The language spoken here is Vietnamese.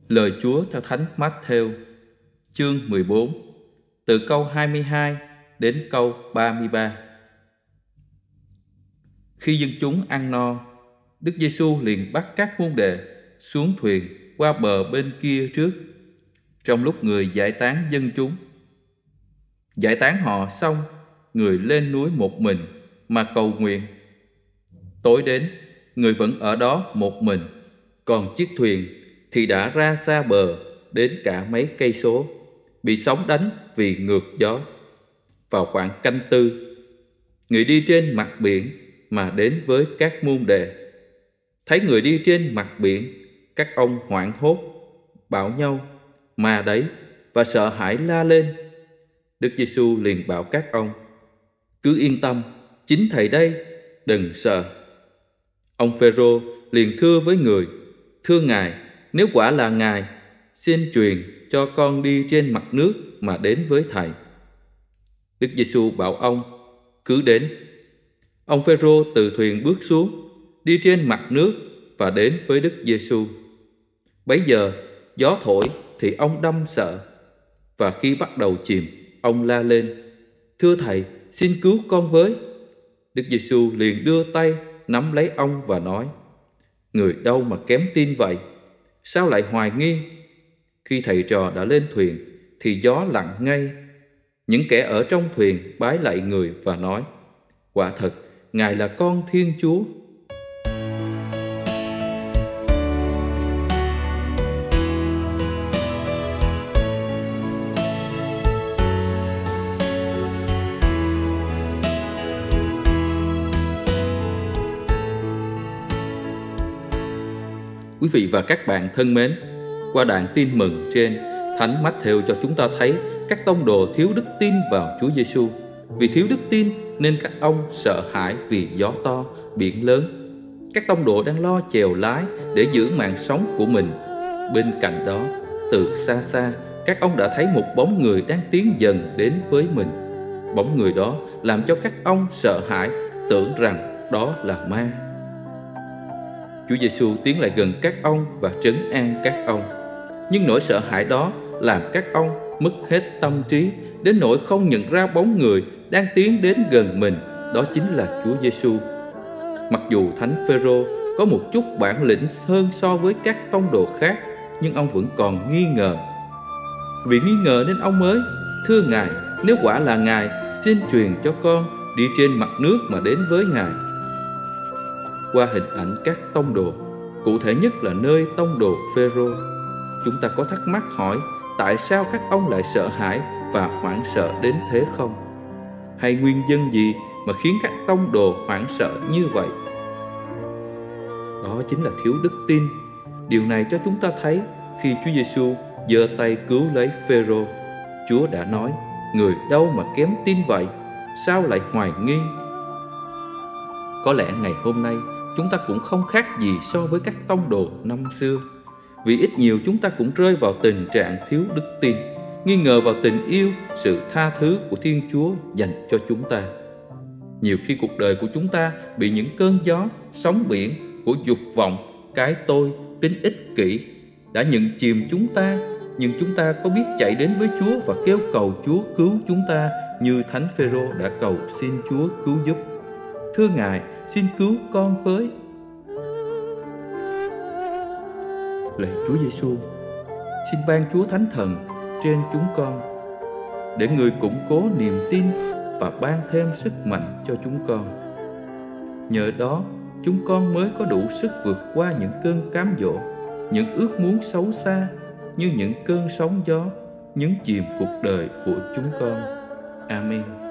Lời Chúa theo Thánh Mát-thêu, chương 14, từ câu 22 đến câu 33. Khi dân chúng ăn no, Đức Giêsu liền bắt các môn đệ xuống thuyền qua bờ bên kia trước, trong lúc người giải tán dân chúng. Giải tán họ xong, người lên núi một mình mà cầu nguyện. Tối đến, người vẫn ở đó một mình, còn chiếc thuyền thì đã ra xa bờ đến cả mấy cây số, bị sóng đánh vì ngược gió. Vào khoảng canh tư, người đi trên mặt biển mà đến với các môn đệ. Thấy người đi trên mặt biển, các ông hoảng hốt, bảo nhau: "Ma đấy!" và sợ hãi la lên. Đức Giêsu liền bảo các ông: "Cứ yên tâm, chính Thầy đây, đừng sợ." Ông Phêrô liền thưa với người: "Thưa Ngài, nếu quả là Ngài, xin truyền cho con đi trên mặt nước mà đến với Thầy." Đức Giêsu bảo ông: "Cứ đến." Ông Phêrô từ thuyền bước xuống, đi trên mặt nước và đến với Đức Giêsu. Bấy giờ gió thổi thì ông đâm sợ, và khi bắt đầu chìm, ông la lên: "Thưa Thầy, xin cứu con với." Đức Giêsu liền đưa tay nắm lấy ông và nói: "Người đâu mà kém tin vậy? Sao lại hoài nghi?" Khi thầy trò đã lên thuyền thì gió lặng ngay. Những kẻ ở trong thuyền bái lạy người và nói: "Quả thật, Ngài là Con Thiên Chúa." Quý vị và các bạn thân mến, qua đoạn tin mừng trên, Thánh Mát-thêu cho chúng ta thấy các tông đồ thiếu đức tin vào Chúa Giêsu. Vì thiếu đức tin nên các ông sợ hãi vì gió to, biển lớn. Các tông đồ đang lo chèo lái để giữ mạng sống của mình. Bên cạnh đó, từ xa xa, các ông đã thấy một bóng người đang tiến dần đến với mình. Bóng người đó làm cho các ông sợ hãi, tưởng rằng đó là ma. Chúa Giêsu tiến lại gần các ông và trấn an các ông. Nhưng nỗi sợ hãi đó làm các ông mất hết tâm trí, đến nỗi không nhận ra bóng người đang tiến đến gần mình, đó chính là Chúa Giêsu. Mặc dù Thánh Phêrô có một chút bản lĩnh hơn so với các tông đồ khác, nhưng ông vẫn còn nghi ngờ. Vì nghi ngờ nên ông mới: "Thưa Ngài, nếu quả là Ngài, xin truyền cho con đi trên mặt nước mà đến với Ngài." Qua hình ảnh các tông đồ, cụ thể nhất là nơi tông đồ Phêrô, chúng ta có thắc mắc hỏi tại sao các ông lại sợ hãi và hoảng sợ đến thế không? Hay nguyên nhân gì mà khiến các tông đồ hoảng sợ như vậy? Đó chính là thiếu đức tin. Điều này cho chúng ta thấy khi Chúa Giêsu giơ tay cứu lấy Phêrô, Chúa đã nói: "Người đâu mà kém tin vậy? Sao lại hoài nghi?" Có lẽ ngày hôm nay chúng ta cũng không khác gì so với các tông đồ năm xưa. Vì ít nhiều chúng ta cũng rơi vào tình trạng thiếu đức tin, nghi ngờ vào tình yêu, sự tha thứ của Thiên Chúa dành cho chúng ta. Nhiều khi cuộc đời của chúng ta bị những cơn gió, sóng biển của dục vọng, cái tôi, tính ích kỷ đã nhận chìm chúng ta. Nhưng chúng ta có biết chạy đến với Chúa và kêu cầu Chúa cứu chúng ta như Thánh Phêrô đã cầu xin Chúa cứu giúp: "Thưa Ngài, xin cứu con với." Lạy Chúa Giêsu, xin ban Chúa Thánh Thần trên chúng con, để Người củng cố niềm tin và ban thêm sức mạnh cho chúng con. Nhờ đó, chúng con mới có đủ sức vượt qua những cơn cám dỗ, những ước muốn xấu xa như những cơn sóng gió nhấn chìm cuộc đời của chúng con. Amen.